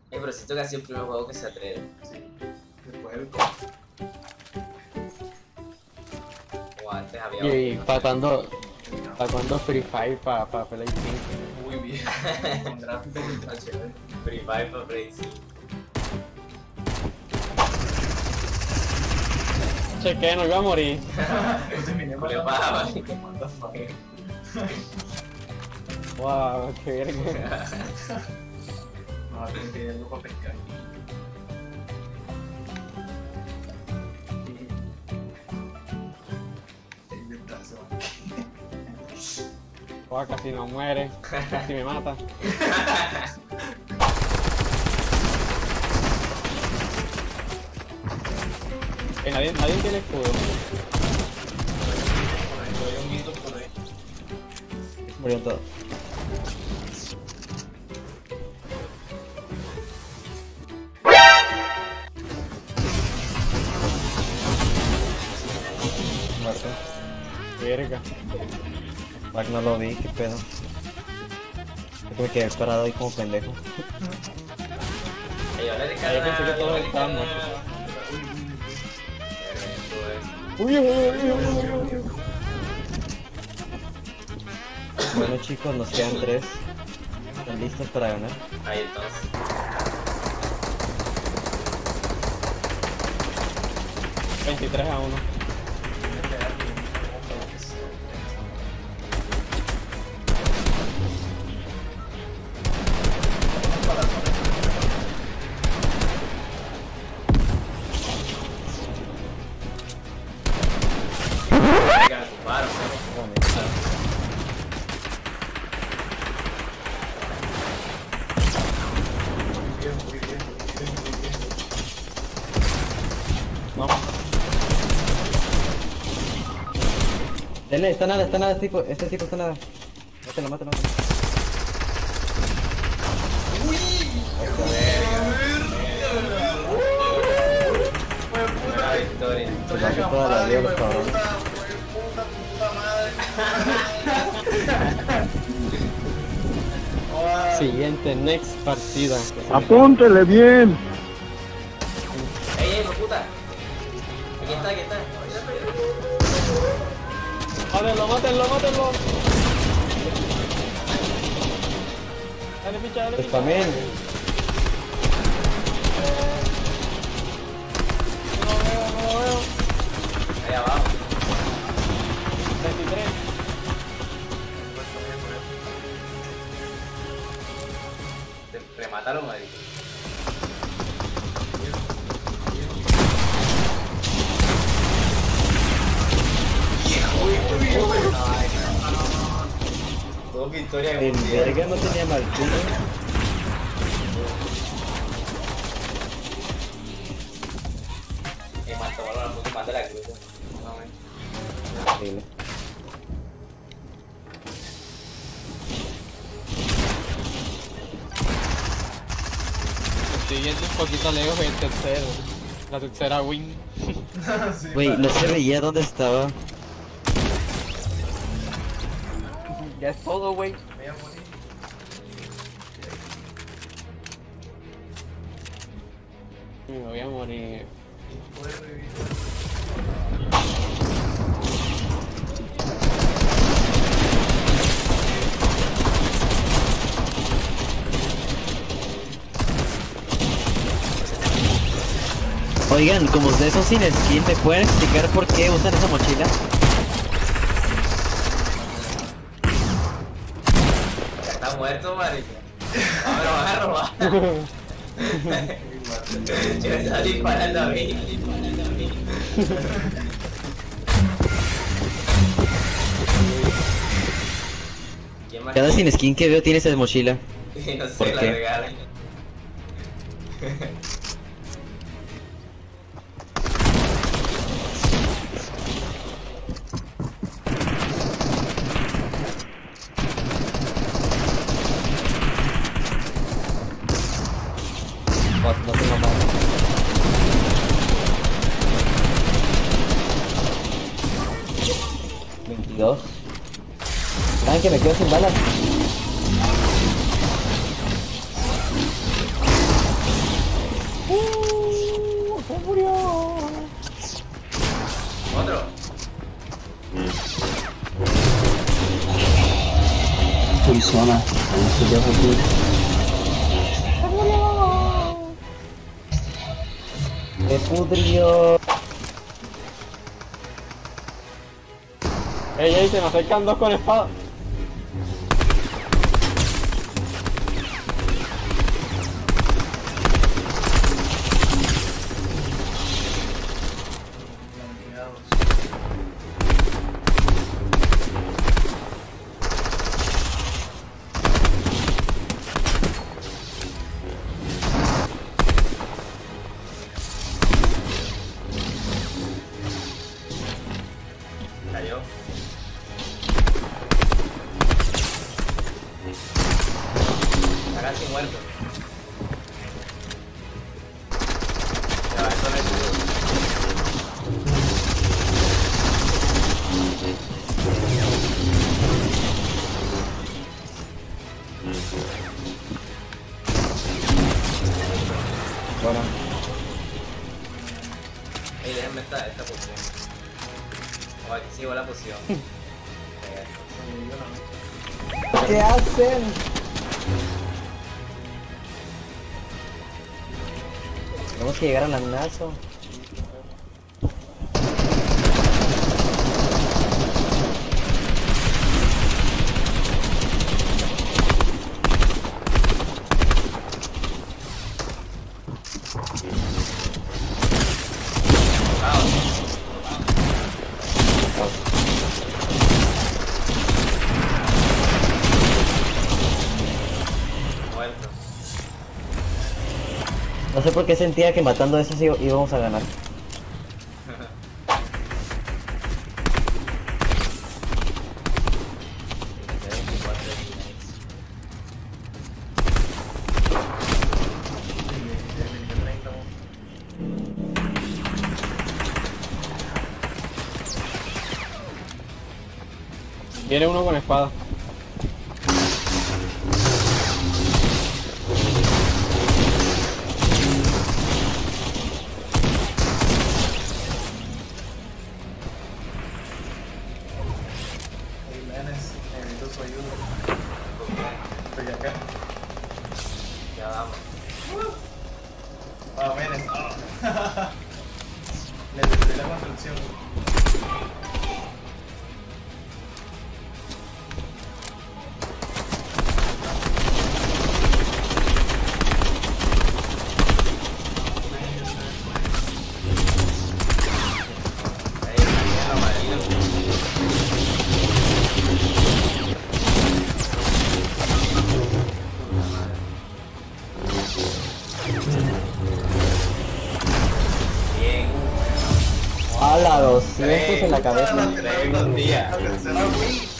Pero siento que ha sido el primer juego que se atreve. Sí. Después el Como antes había Y otro, para no sé. cuando Free Fire para Play 5. Muy bien. Con gráficos ultra chévere. Free Fire para Play 5. Che, que no iba a morir. Yo terminé ¿Qué matando pasa, a vale? What the fuck. Wow, qué verga. No, tengo que irlo para pescar. El de brazo. Wow, casi no muere. Casi me mata. Nadie tiene escudo. Hay un mito por ahí. Murieron todos. Muerto. Verga. Fuck, no lo vi, qué pedo. Es que me quedé parado ahí como pendejo. Ey, hola, Yo Ricardo. pensé que todos estaban muertos. Uy, Uy, uy, uy, uy, uy. Bueno chicos, nos quedan 3. ¿Están listos para ganar? ahí entonces. $23-1. Venga, tumbaron, No. Denle, está nada, este tipo está nada. Mátalo, mátalo. Buena victoria. Se pasó toda la vida los cabrones. Siguiente, next partida. Apúntele bien. Ey, puta. Aquí está, aquí está. Mátenlo, mátenlo, mátenlo. Dale, picha, dale, Pues picha. también. No lo veo, no lo veo. Ahí abajo. 23. Te remataron, marico. Dos victorias en El un día. verga no tenía martillo. Me mató la puta manda la cruz. Horrible. El siguiente un poquito lejos y el tercero. La tercera win. Sí, Güey, no se veía dónde estaba. Ya es todo, güey. voy a morir. Me voy a morir. Puedes revivir. Oigan, como ustedes son sin skin, ¿me pueden explicar por qué usan esa mochila? Ya está muerto, marico. Ahora van a robar. Yo me estaba disparando a mí. ¿Quién más? Cada sin skin que veo tiene esa mochila. No sé, ¿Por la qué? regalan. No tengo más. ¿22? ¿Saben que me quedo sin balas? personas. En estos días aquí. ¡Me pudrió! Ey, se me acercan dos con espada. Blanqueados. Cayó. Está casi muerto. Ya va, esto no es seguro. Bueno, Ey, déjenme esta poción. O aquí sigo la poción. ¿qué hacen? Tenemos que llegar al anazo. Muerto. No sé por qué sentía que matando a esos íbamos a ganar. Viene uno con espada. Jiménez, necesito su ayuda. Estoy acá. Ya vamos. Ah, Jiménez. Ah. Le destruí la construcción. Ahí, bien amarillo. Bien. ¡Hala! 200 en la cabeza. Tremendo día. La tercera win.